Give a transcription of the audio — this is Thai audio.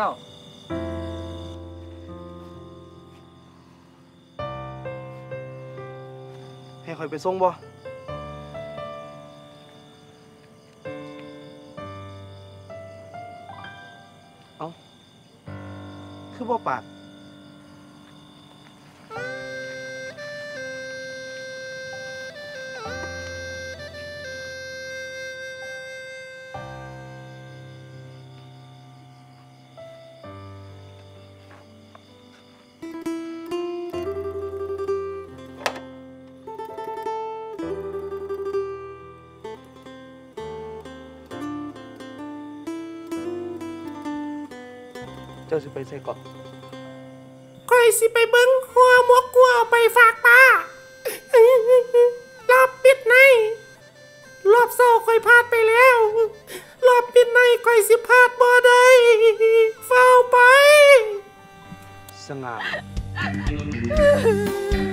แล้วให้คอยไปส่งบ่เอ้าคือบ่ปากเจ้าสิไปใส่ก่อนค่อยสิไปเบิ่งหัวหมกกัวเอาไปฝากป้ารอบปิดในรอบเศร้าค่อยพลาดไปแล้วรอบปิดในค่อยสิพลาดบ่ได้เฝ้าไปสง่า